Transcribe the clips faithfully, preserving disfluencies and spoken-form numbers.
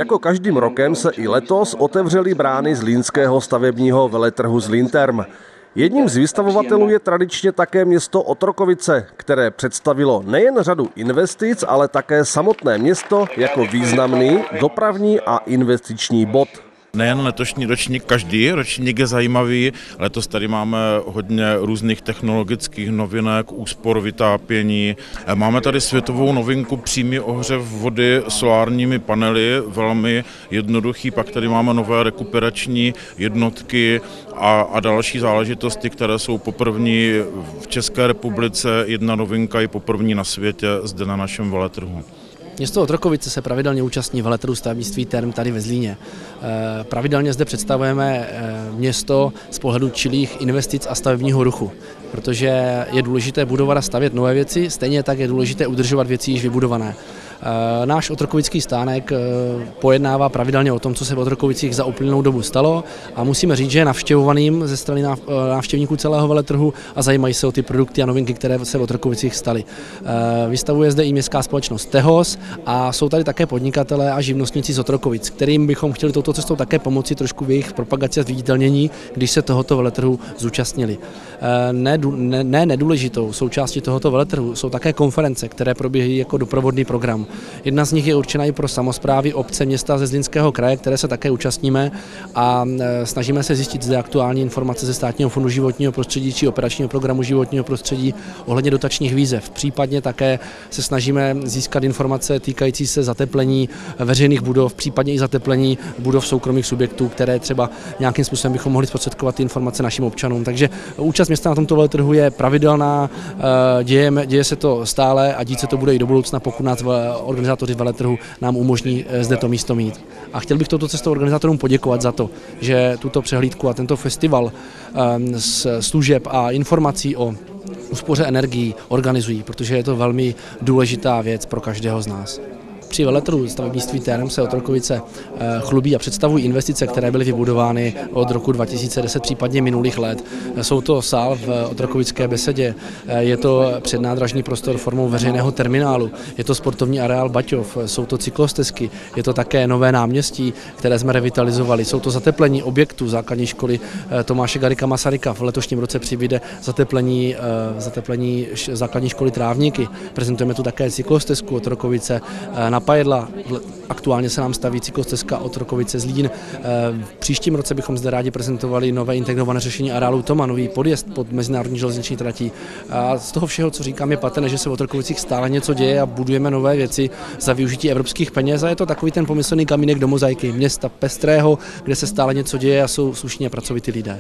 Jako každým rokem se i letos otevřely brány zlínského stavebního veletrhu Zlínterm. Jedním z vystavovatelů je tradičně také město Otrokovice, které představilo nejen řadu investic, ale také samotné město jako významný dopravní a investiční bod. Nejen letošní ročník, každý ročník je zajímavý. Letos tady máme hodně různých technologických novinek, úspor vytápění. Máme tady světovou novinku přímý ohřev vody solárními panely, velmi jednoduchý. Pak tady máme nové rekuperační jednotky a, a další záležitosti, které jsou poprvní v České republice. Jedna novinka je poprvní na světě zde na našem veletrhu. Město Otrokovice se pravidelně účastní veletrhu stavebnictví Term tady ve Zlíně. Pravidelně zde představujeme město z pohledu čilých investic a stavebního ruchu, protože je důležité budovat a stavět nové věci, stejně tak je důležité udržovat věci již vybudované. Náš otrokovický stánek pojednává pravidelně o tom, co se v Otrokovicích za uplynulou dobu stalo a musíme říct, že je navštěvovaným ze strany návštěvníků celého veletrhu a zajímají se o ty produkty a novinky, které se v Otrokovicích staly. Vystavuje zde i městská společnost Tehos a jsou tady také podnikatelé a živnostníci z Otrokovic, kterým bychom chtěli touto cestou také pomoci trošku v jejich propagaci a zviditelnění, když se tohoto veletrhu zúčastnili. Ne, ne, ne nedůležitou součástí tohoto veletrhu jsou také konference, které probíhají jako doprovodný program. Jedna z nich je určena i pro samosprávy obce, města ze Zlínského kraje, které se také účastníme a snažíme se zjistit zde aktuální informace ze Státního fondu životního prostředí či operačního programu životního prostředí ohledně dotačních výzev. Případně také se snažíme získat informace týkající se zateplení veřejných budov, případně i zateplení budov soukromých subjektů, které třeba nějakým způsobem bychom mohli zprostředkovat informace našim občanům. Takže účast města na tomto veletrhu je pravidelná, děje, děje se to stále a dít se to bude i do budoucna, pokud nás organizátoři veletrhu nám umožní zde to místo mít. A chtěl bych touto cestou organizátorům poděkovat za to, že tuto přehlídku a tento festival z služeb a informací o úspoře energií organizují, protože je to velmi důležitá věc pro každého z nás. Při veletrhu stavebnictví Term se Otrokovice chlubí a představují investice, které byly vybudovány od roku dva tisíce deset, případně minulých let. Jsou to sál v Otrokovické besedě, je to přednádražní prostor formou veřejného terminálu, je to sportovní areál Baťov, jsou to cyklostezky, je to také nové náměstí, které jsme revitalizovali, jsou to zateplení objektů základní školy Tomáše Garrigua Masaryka. V letošním roce přibude zateplení, zateplení základní školy Trávníky. Prezentujeme tu také cyklostezku Otrokovice na Pajedla. Aktuálně se nám staví cyklostezka Otrokovice Zlín. V příštím roce bychom zde rádi prezentovali nové integrované řešení areálu Toma, nový podjezd pod mezinárodní železniční tratí. A z toho všeho, co říkám, je patrné, že se v Otrokovicích stále něco děje a budujeme nové věci za využití evropských peněz a je to takový ten pomyslný kamínek do mozaiky města pestrého, kde se stále něco děje a jsou slušní a pracovití lidé.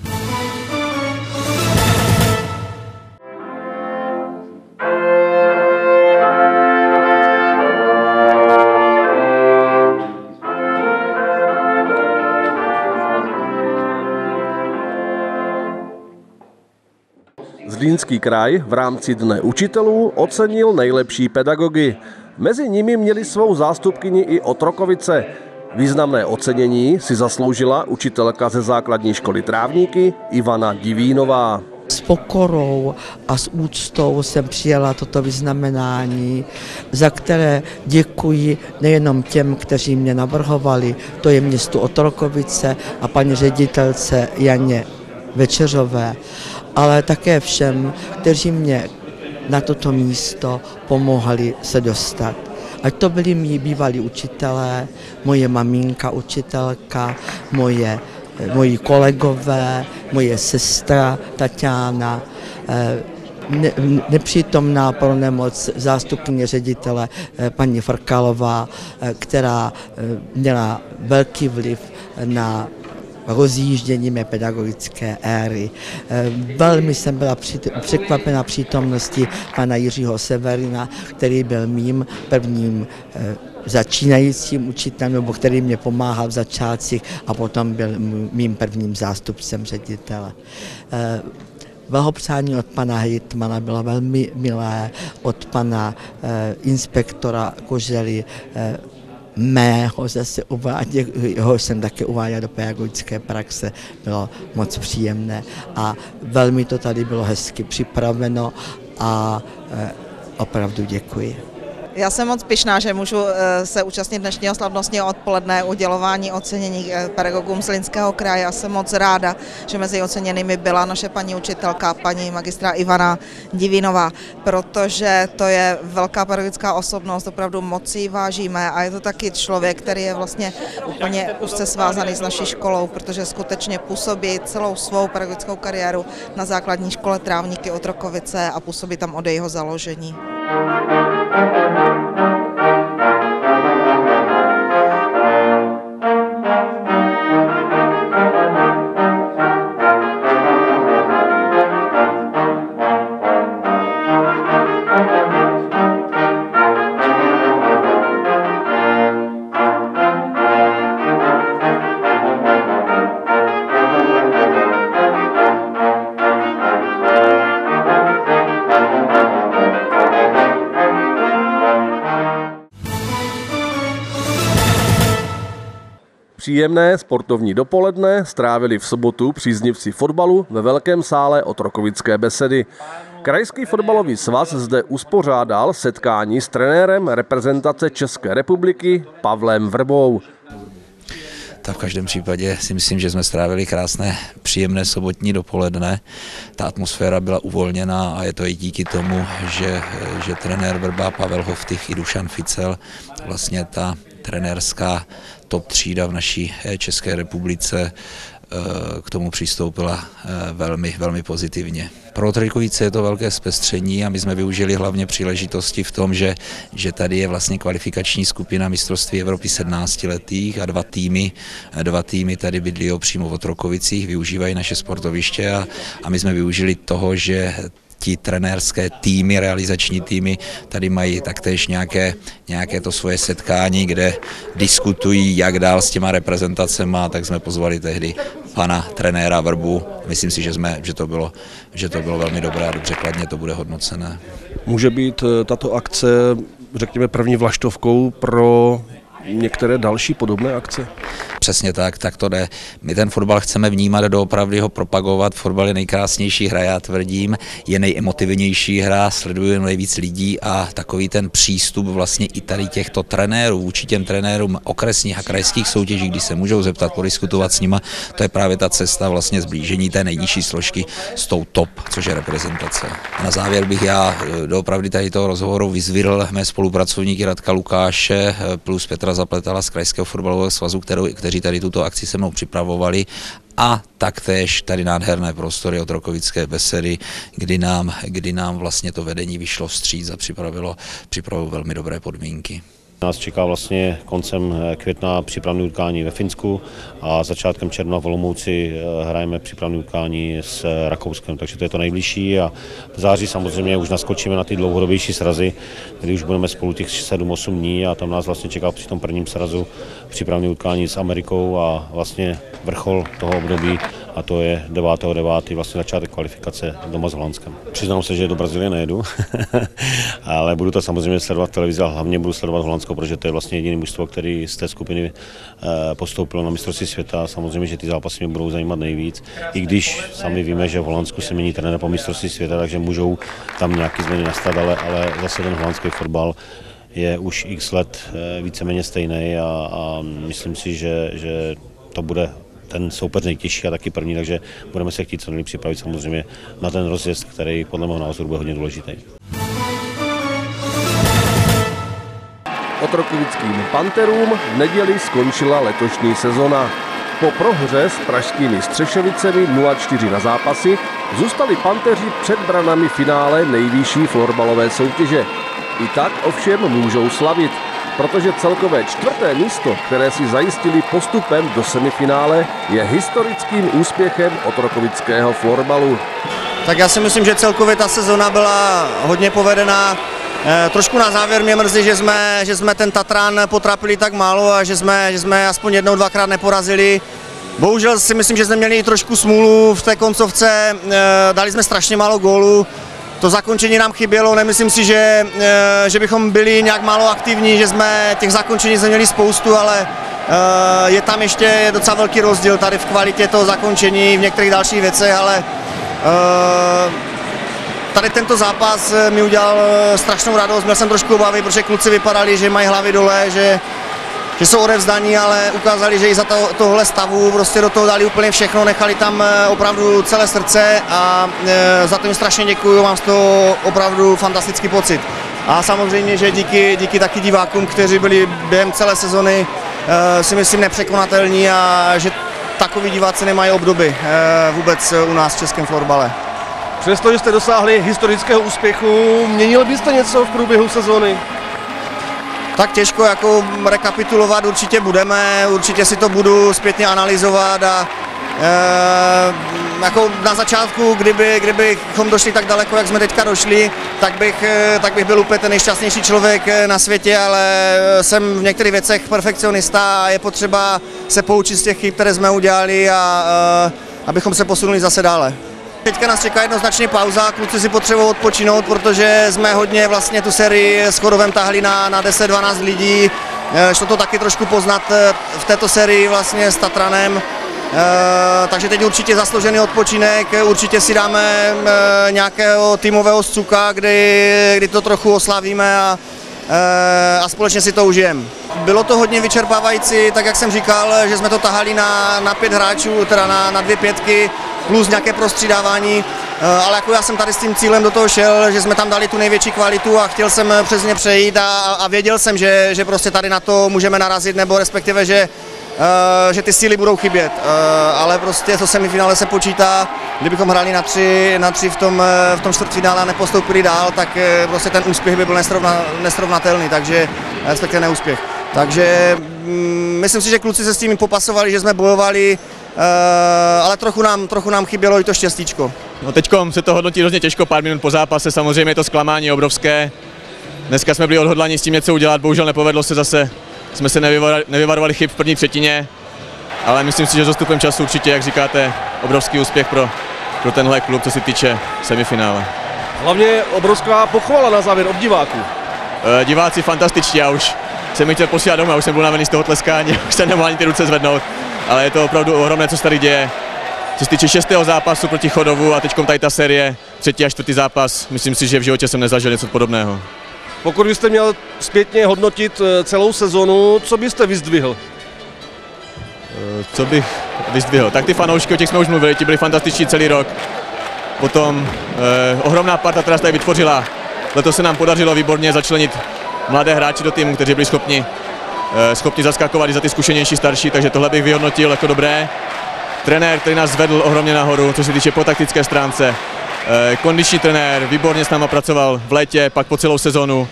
Zlínský kraj v rámci Dne učitelů ocenil nejlepší pedagogy. Mezi nimi měli svou zástupkyni i Otrokovice. Významné ocenění si zasloužila učitelka ze základní školy Trávníky Ivana Divínová. S pokorou a s úctou jsem přijala toto vyznamenání, za které děkuji nejenom těm, kteří mě navrhovali, to je městu Otrokovice a paní ředitelce Janě Večeřové, ale také všem, kteří mě na toto místo pomohli se dostat. Ať to byli mý bývalí učitelé, moje maminka učitelka, moje, moji kolegové, moje sestra Tatiana, ne, nepřítomná pro nemoc zástupkyně ředitele paní Frkalová, která měla velký vliv na rozjíždění mé pedagogické éry. Velmi jsem byla překvapena přítomností pana Jiřího Severina, který byl mým prvním začínajícím učitelem, nebo který mě pomáhal v začátcích a potom byl mým prvním zástupcem ředitele. Blahopřání od pana hejtmana bylo velmi milé, od pana inspektora Kožely, mého zase uváděl, jeho jsem také uváděl do pedagogické praxe, bylo moc příjemné a velmi to tady bylo hezky připraveno a opravdu děkuji. Já jsem moc pyšná, že můžu se účastnit dnešního slavnostního odpoledne udělování ocenění pedagogům z Zlínského kraje. Já jsem moc ráda, že mezi oceněnými byla naše paní učitelka, paní magistra Ivana Divinová, protože to je velká pedagogická osobnost, opravdu moc ji vážíme a je to taky člověk, který je vlastně úplně úzce svázaný s naší školou, protože skutečně působí celou svou pedagogickou kariéru na základní škole Trávníky Otrokovice a působí tam od jejího založení. Příjemné sportovní dopoledne strávili v sobotu příznivci fotbalu ve velkém sále Otrokovické besedy. Krajský fotbalový svaz zde uspořádal setkání s trenérem reprezentace České republiky Pavlem Vrbou. Tak v každém případě si myslím, že jsme strávili krásné, příjemné sobotní dopoledne. Ta atmosféra byla uvolněná a je to i díky tomu, že, že trenér Vrba, Pavel Hoftych i Dušan Ficel, vlastně ta trenérská top třída v naší České republice k tomu přistoupila velmi, velmi pozitivně. Pro Otrokovice je to velké zpestření a my jsme využili hlavně příležitosti v tom, že, že tady je vlastně kvalifikační skupina mistrovství Evropy sedmnáctiletých a dva týmy, dva týmy tady bydlí přímo v Otrokovicích, využívají naše sportoviště a, a my jsme využili toho, že ti trenérské týmy, realizační týmy tady mají taktéž nějaké, nějaké to svoje setkání, kde diskutují, jak dál s těma reprezentacema, tak jsme pozvali tehdy pana trenéra Vrbu. Myslím si, že, jsme, že, to bylo, že to bylo velmi dobré a dobře kladně to bude hodnocené. Může být tato akce, řekněme, první vlaštovkou pro některé další podobné akce? Přesně tak, tak to jde. My ten fotbal chceme vnímat, doopravdy ho propagovat. Fotbal je nejkrásnější hra, já tvrdím, je nejemotivnější hra, sleduje nejvíc lidí a takový ten přístup vlastně i tady těchto trenérů, vůči těm trenérům okresních a krajských soutěží, když se můžou zeptat, podiskutovat s nima, to je právě ta cesta vlastně zblížení té nejnižší složky s tou top, což je reprezentace. A na závěr bych já doopravdy tady toho rozhovoru vyzvedl mé spolupracovníky Radka Lukáše plus Petra Zapletala z Krajského fotbalového svazu, kterou, kteří tady tuto akci se mnou připravovali a taktéž tady nádherné prostory Otrokovické besedy, kdy nám, kdy nám vlastně to vedení vyšlo vstříc a připravilo, připravilo velmi dobré podmínky. Nás čeká vlastně koncem května přípravné utkání ve Finsku a začátkem června v Olomouci hrajeme přípravné utkání s Rakouskem, takže to je to nejbližší a v září samozřejmě už naskočíme na ty dlouhodobější srazy, kdy už budeme spolu těch sedm osm dní a tam nás vlastně čeká při tom prvním srazu přípravné utkání s Amerikou a vlastně vrchol toho období a to je devátého devátého vlastně začátek kvalifikace doma s Holandskem. Přiznám se, že do Brazílie nejedu, ale budu to samozřejmě sledovat v televizi a hlavně budu sledovat Holandsko, protože to je vlastně jediné mužstvo, který z té skupiny postoupilo na mistrovství světa. Samozřejmě, že ty zápasy mě budou zajímat nejvíc, i když sami víme, že v Holandsku se mění trenér po mistrovství světa, takže můžou tam nějaké změny nastat, ale, ale zase ten holandský fotbal je už x let víceméně stejný a, a myslím si, že, že to bude ten soupeř nejtěžší a taky první, takže budeme se chtít co nejlépe připravit samozřejmě na ten rozjezd, který podle mého názoru bude hodně důležitý. Otrokovickým Panterům v neděli skončila letošní sezona. Po prohře s pražskými Střešovicemi nula čtyři na zápasy zůstali Panteři před branami finále nejvyšší florbalové soutěže. I tak ovšem můžou slavit, protože celkové čtvrté místo, které si zajistili postupem do semifinále, je historickým úspěchem otrokovického florbalu. Tak já si myslím, že celkově ta sezona byla hodně povedená. E, trošku na závěr mě mrzí, že jsme, že jsme ten Tatran potrapili tak málo a že jsme, že jsme aspoň jednou, dvakrát neporazili. Bohužel si myslím, že jsme měli trošku smůlu v té koncovce, e, dali jsme strašně málo gólů. To zakončení nám chybělo, nemyslím si, že, že bychom byli nějak málo aktivní, že jsme těch zakončení měli spoustu, ale je tam ještě docela velký rozdíl tady v kvalitě toho zakončení, v některých dalších věcech, ale tady tento zápas mi udělal strašnou radost, měl jsem trošku obavy, protože kluci vypadali, že mají hlavy dole, že, že jsou odevzdaní, ale ukázali, že i za to, tohle stavu prostě do toho dali úplně všechno, nechali tam opravdu celé srdce a za to jim strašně děkuju, mám z toho opravdu fantastický pocit. A samozřejmě, že díky, díky taky divákům, kteří byli během celé sezony, si myslím nepřekonatelní a že takový diváci nemají obdoby vůbec u nás v českém florbale. Přestože jste dosáhli historického úspěchu, měnil byste něco v průběhu sezony? Tak těžko jako rekapitulovat určitě budeme, určitě si to budu zpětně analyzovat a e, jako na začátku, kdyby, kdybychom došli tak daleko, jak jsme teďka došli, tak bych, tak bych byl úplně ten nejšťastnější člověk na světě, ale jsem v některých věcech perfekcionista a je potřeba se poučit z těch chyb, které jsme udělali a e, abychom se posunuli zase dále. Teďka nás čeká jednoznačně pauza, kluci si potřebují odpočinout, protože jsme hodně vlastně tu sérii s Chodovem tahli na, na deset dvanáct lidí. Šlo to taky trošku poznat v této sérii vlastně s Tatranem. E, takže teď určitě zasloužený odpočinek, určitě si dáme e, nějakého týmového scuka, kdy, kdy to trochu oslavíme a, e, a společně si to užijeme. Bylo to hodně vyčerpávající, tak jak jsem říkal, že jsme to tahali na, na pět hráčů, teda na, na dvě pětky, plus nějaké prostřídávání, ale jako já jsem tady s tím cílem do toho šel, že jsme tam dali tu největší kvalitu a chtěl jsem přes ně přejít a, a věděl jsem, že, že prostě tady na to můžeme narazit, nebo respektive, že, uh, že ty síly budou chybět, uh, ale prostě to semifinále se počítá, kdybychom hráli na tři, na tři v tom, v tom čtvrtfinále a nepostoupili dál, tak uh, prostě ten úspěch by byl nesrovna, nesrovnatelný, takže respektive neúspěch. Takže um, myslím si, že kluci se s tím popasovali, že jsme bojovali, Uh, ale trochu nám, trochu nám chybělo i to štěstíčko. No teďkom se to hodnotí hrozně těžko, pár minut po zápase, samozřejmě je to zklamání obrovské. Dneska jsme byli odhodlaní s tím něco udělat, bohužel nepovedlo se zase, jsme se nevyvarovali, nevyvarovali chyb v první třetině, ale myslím si, že s dostupem času určitě, jak říkáte, obrovský úspěch pro, pro tenhle klub, co se týče semifinále. Hlavně obrovská pochvala na závěr od diváků. Uh, diváci fantastičtí, já už jsem mi chtěl posílat domů, já už jsem byl navený z toho tleskání, už jsem nemohl ani ty ruce zvednout. Ale je to opravdu ohromné, co se tady děje. Co se týče šestého zápasu proti Chodovu a teďkom tady ta série, třetí a čtvrtý zápas, myslím si, že v životě jsem nezažil něco podobného. Pokud byste měl zpětně hodnotit celou sezonu, co byste vyzdvihl? Co bych vyzdvihl? Tak ty fanoušky, o těch jsme už mluvili, ti byli fantastiční celý rok. Potom eh, ohromná parta, která se tady vytvořila. Letos se nám podařilo výborně začlenit mladé hráči do týmu, kteří byli schopni schopni zaskakovat i za ty zkušenější starší, takže tohle bych vyhodnotil jako dobré. Trenér, který nás zvedl ohromně nahoru, co se týče po taktické stránce. Kondiční trenér, výborně s náma pracoval v létě, pak po celou sezonu.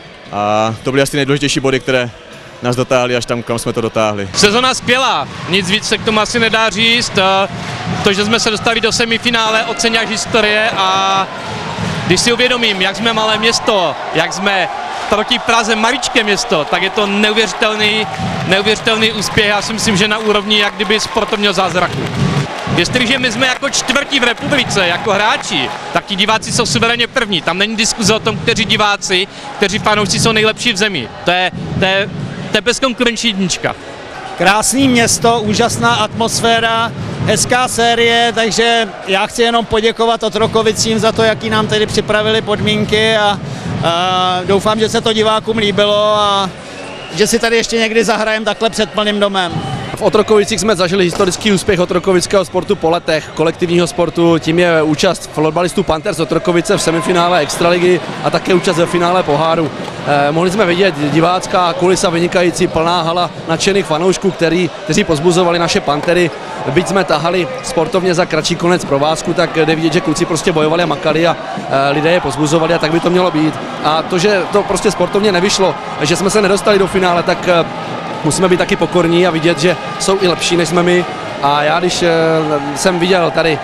A to byly asi nejdůležitější body, které nás dotáhly až tam, kam jsme to dotáhli. Sezona skvělá, nic víc se k tomu asi nedá říct. To, že jsme se dostali do semifinále, ocení až historie a když si uvědomím, jak jsme malé město, jak jsme proti Praze maličké město, tak je to neuvěřitelný, neuvěřitelný úspěch. Já si myslím, že na úrovni jak kdyby sportovního zázraku. Jestliže my jsme jako čtvrtí v republice, jako hráči, tak ti diváci jsou suverénně první. Tam není diskuze o tom, kteří diváci, kteří fanoušci jsou nejlepší v zemi. To je, to je, to je bezkonkurenční jednička. Krásný město, úžasná atmosféra, hezká série, takže já chci jenom poděkovat Otrokovicím za to, jaký nám tady připravili podmínky a, a doufám, že se to divákům líbilo a že si tady ještě někdy zahrajeme takhle před plným domem. V Otrokovicích jsme zažili historický úspěch otrokovického sportu po letech, kolektivního sportu, tím je účast florbalistů Panthers Otrokovice v semifinále Extraligy a také účast ve finále poháru. Eh, mohli jsme vidět divácká kulisa vynikající, plná hala nadšených fanoušků, který, kteří pozbuzovali naše Pantery. Byť jsme tahali sportovně za kratší konec provázku, tak jde vidět, že kluci prostě bojovali a makali a eh, lidé je pozbuzovali a tak by to mělo být. A to, že to prostě sportovně nevyšlo, že jsme se nedostali do finále, tak eh, musíme být taky pokorní a vidět, že jsou i lepší než jsme my. A já, když e, jsem viděl tady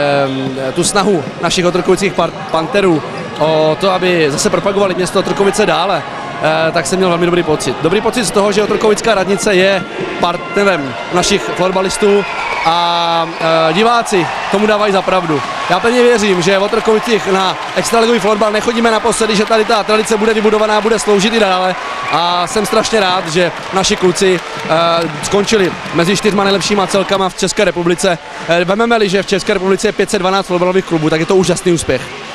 e, tu snahu našich otrokovických panterů o to, aby zase propagovali město Otrokovice dále, e, tak jsem měl velmi dobrý pocit. Dobrý pocit z toho, že Otrokovická radnice je partnerem našich florbalistů a e, diváci tomu dávají za pravdu. Já pevně věřím, že v Otrokovicích na extraligový florbal nechodíme naposledy, že tady ta tradice bude vybudovaná, bude sloužit i dále a jsem strašně rád, že naši kluci e, skončili mezi čtyřma nejlepšíma celkama v České republice. E, vememe-li, že v České republice je pět set dvanáct florbalových klubů, tak je to úžasný úspěch.